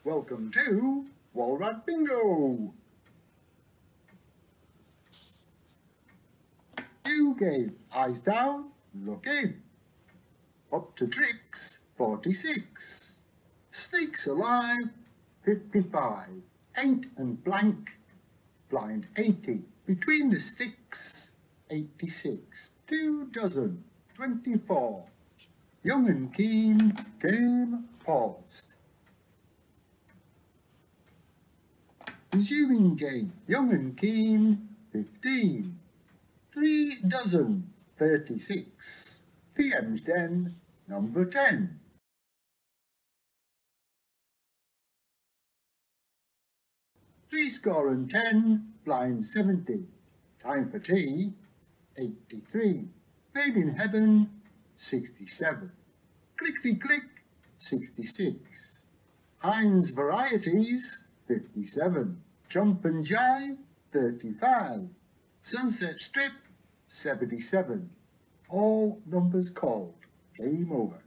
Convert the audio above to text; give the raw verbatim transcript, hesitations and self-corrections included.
Welcome to Walrat Bingo! New game, eyes down, look in. Up to tricks, forty-six. Snakes alive, fifty-five. Ain't and blank, blind eighty. Between the sticks, eighty-six. Two dozen, twenty-four. Young and keen, game paused. Resuming game, young and keen, fifteen. Three dozen, thirty-six. P M's den, number ten. Three score and ten, blind seventy. Time for tea, eighty-three. Made in heaven, sixty-seven. Clickety-click, sixty-six. Heinz varieties, fifty-seven. Jump and jive, thirty-five. Sunset strip, seventy-seven. All numbers called. Game over.